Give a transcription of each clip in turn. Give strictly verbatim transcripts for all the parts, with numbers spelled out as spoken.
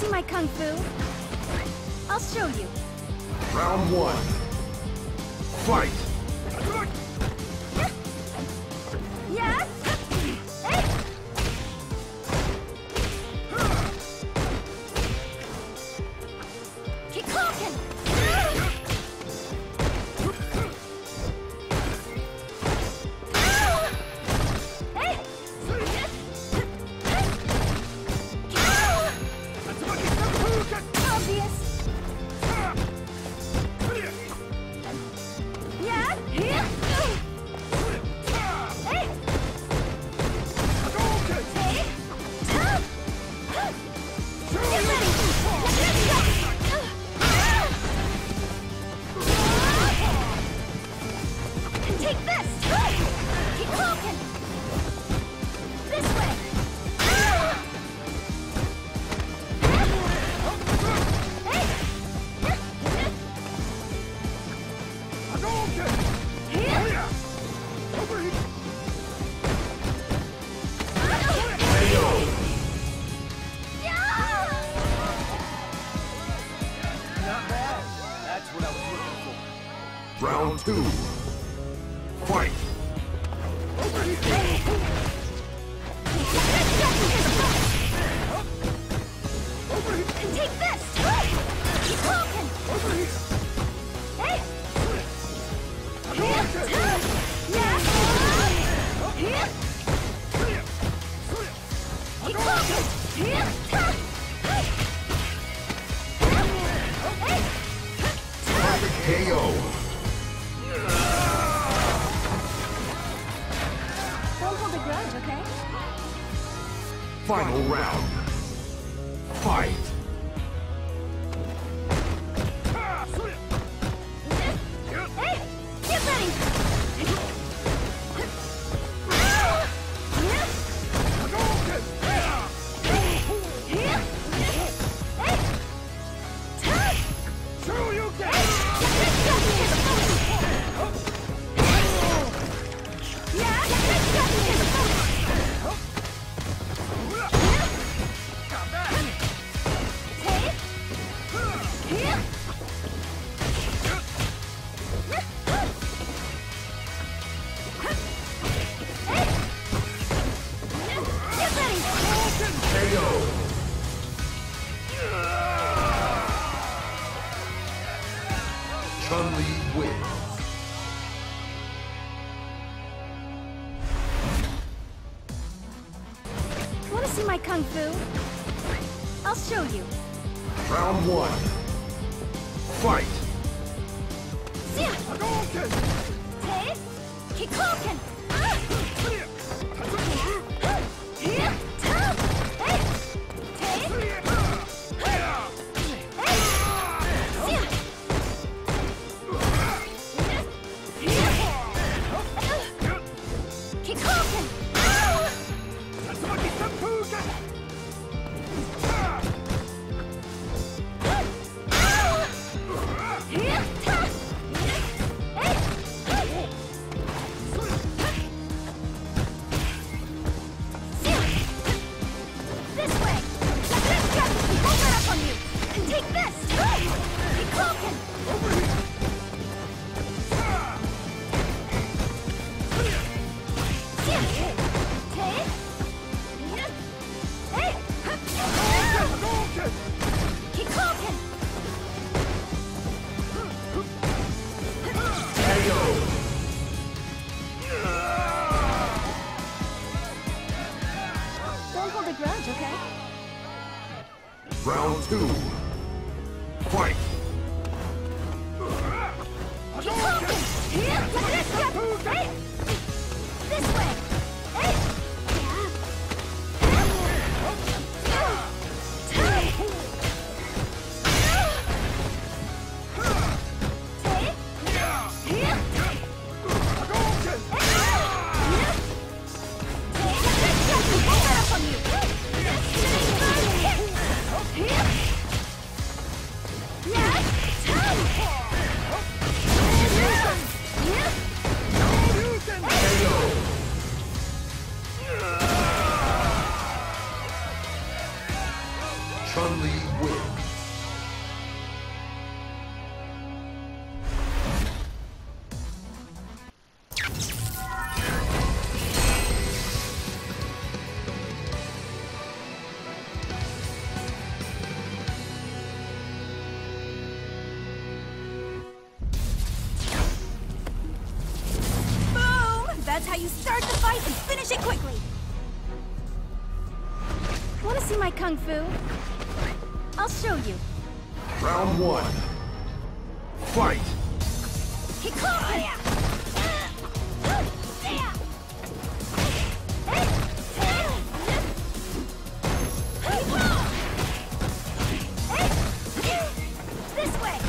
my kung fu? I'll show you. Round one. Fight! Yeah? Hey! Keep talking! Round two. Fight! Take this! Keep talking! Hey! Yeah! Keep talking! Perfect K O! Don't hold a grudge, okay? Final round. Fight! Hey! Get ready! Chun-Li wins. Wanna see my kung fu? I'll show you. Round one. Fight! Hey! Keep talking! Round two. Fight! This way! Yeah! Chun-Li wins. That's how you start the fight and finish it quickly! Wanna see my kung fu? I'll show you. Round one. Fight! This way!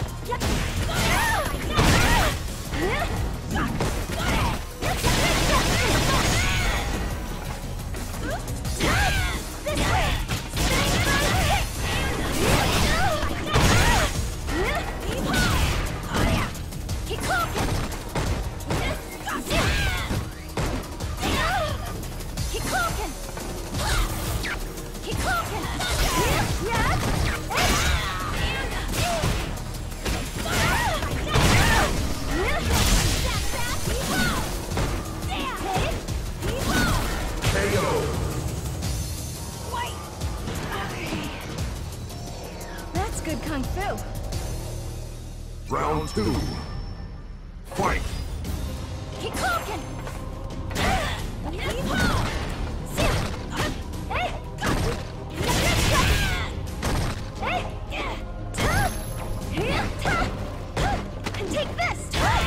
That's good kung fu. Round two. Fight! And take this!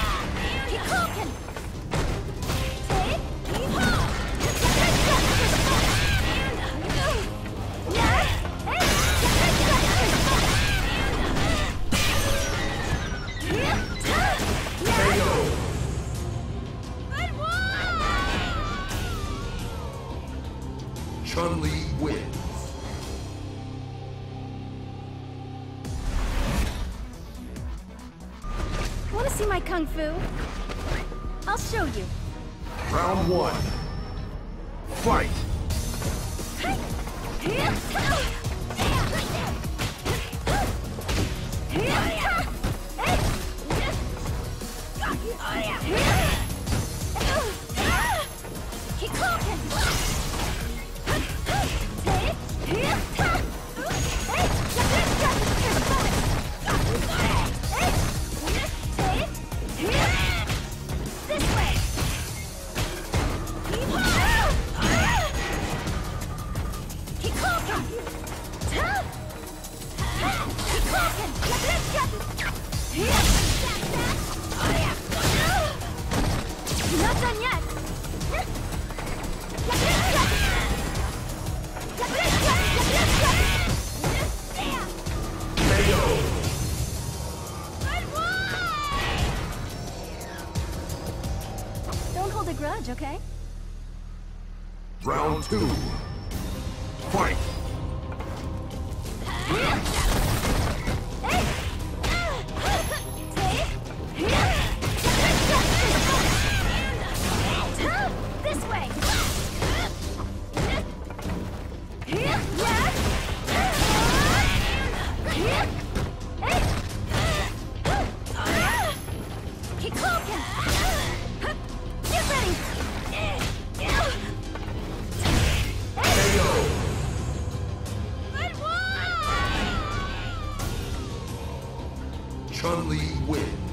Chun-Li wins. Wanna see my kung fu? I'll show you. Round one. Fight! Not done yet! Don't hold a grudge, okay? Round two. Fight! This way! Get ready! Chun-Li wins.